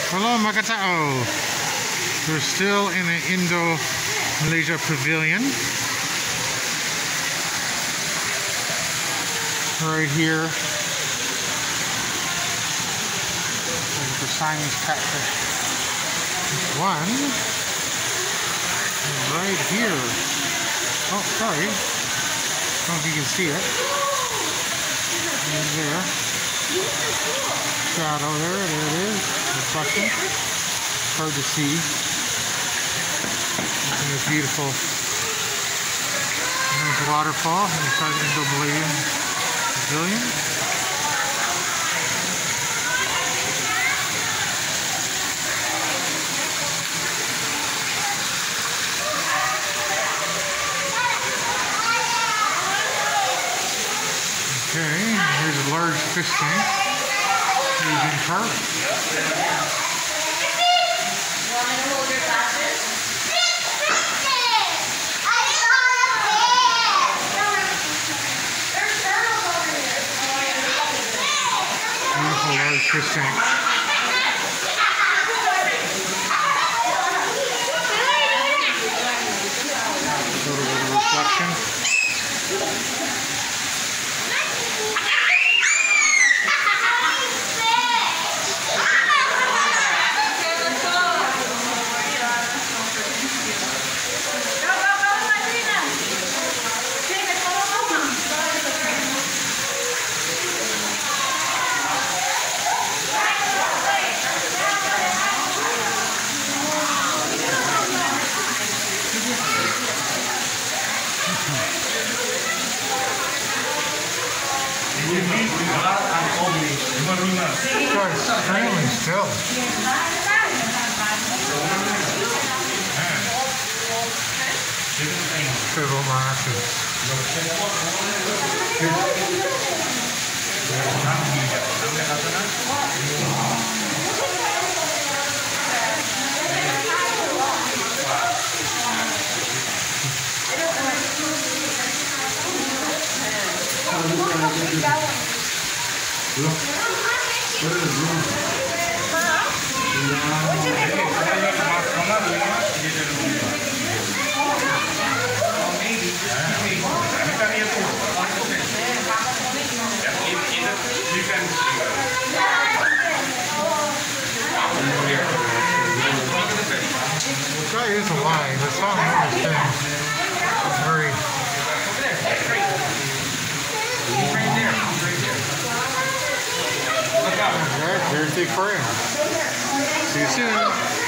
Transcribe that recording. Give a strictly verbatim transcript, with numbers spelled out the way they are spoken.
Hello mga katao. We're still in the Indo-Malaysia Pavilion. Right here. There's the Siamese catfish. One. Right here. Oh, sorry. I don't know if you can see it. Right there. Shadow there, there it is. Reflection. Hard to see. And this beautiful there's a waterfall inside the Indo-Malaysian Pavilion. Okay, here's a large fish tank. Asian carp. Beautiful large fish tank. A little bit of reflection. It's extremely still. Civil marches. That is a lie. That's not another thing. It's very. Alright, there's the aquarium. See you soon.